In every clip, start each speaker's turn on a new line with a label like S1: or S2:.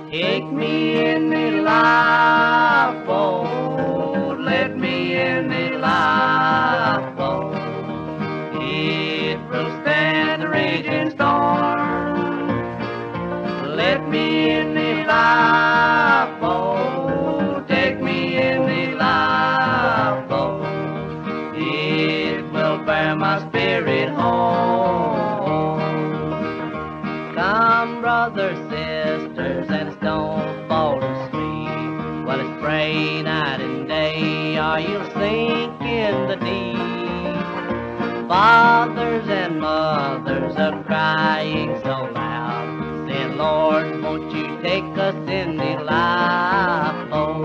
S1: Take me in the lifeboat, let me in the lifeboat. It will stand the raging storm. Let me in the lifeboat, take me in the lifeboat. It will bear my spirit home. Come, brothers, sisters, and don't fall to sleep. Well, it's pray night and day, or you'll sink in the deep. Fathers and mothers are crying so loud, saying, Lord, won't you take us in the lifeboat?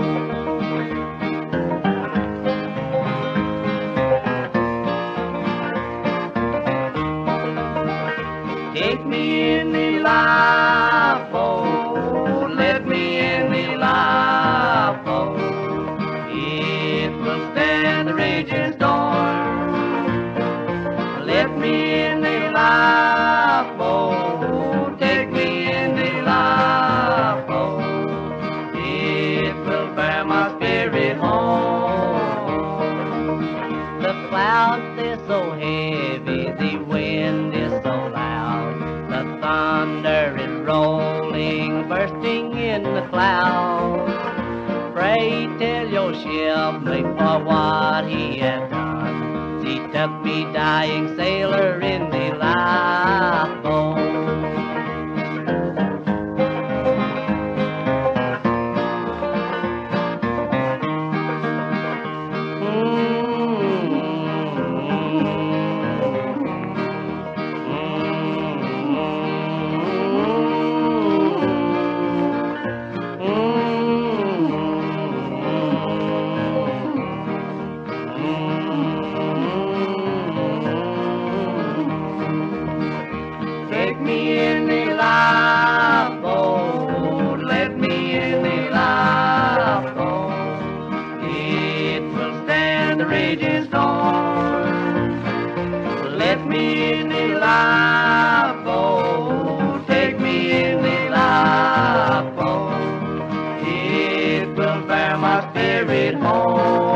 S1: Take me in the lifeboat, let me in the lifeboat. It will stand the raging storm. Let me in the lifeboat, take me in the lifeboat. It will bear my spirit home. The clouds, they're so heavy, the wind is so loud. The thunder is rolling, bursting in the clouds. Pray tell your shipmate for what he has done. He took me dying sailor in the lifeboat. Take me in the lifeboat, let me in the lifeboat. It will stand the raging storm. Let me in the lifeboat, take me in the lifeboat. It will bear my spirit home.